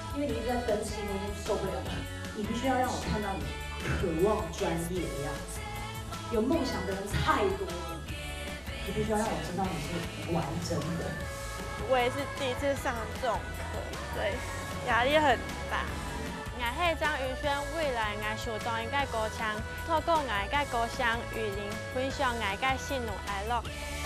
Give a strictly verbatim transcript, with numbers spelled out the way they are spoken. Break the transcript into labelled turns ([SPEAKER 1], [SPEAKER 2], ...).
[SPEAKER 1] 因为你一直在分析，我已经受不了了。你必须要让我看到你渴望专业的样子。有梦想的人太多了，你必须要让我知道你是完整的。
[SPEAKER 2] 我也是第一次上这种课，所以压力很大。我系张宇轩，未来我想当一个歌唱，透过我嘅歌声与您分享我嘅喜怒哀乐。